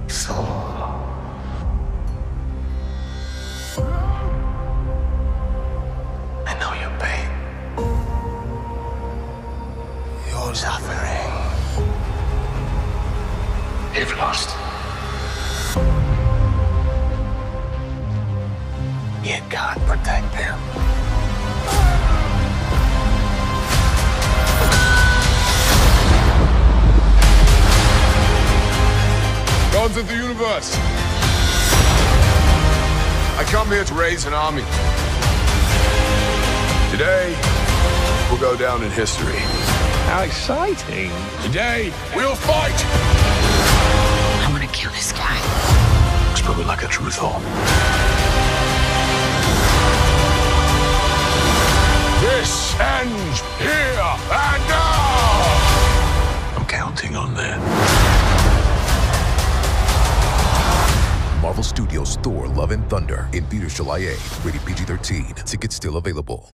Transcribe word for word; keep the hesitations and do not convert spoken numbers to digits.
Thor. I know your pain. Your suffering. You've lost. Yet God protect them. Gods of the universe, I come here to raise an army. Today, we'll go down in history. How exciting. Today, we'll fight! I'm gonna kill this guy. Spoken like a true Thor. This ends here and now! I'm counting on that. Marvel Studios Thor: Love and Thunder in theaters July eighth. Rated P G thirteen. Tickets still available.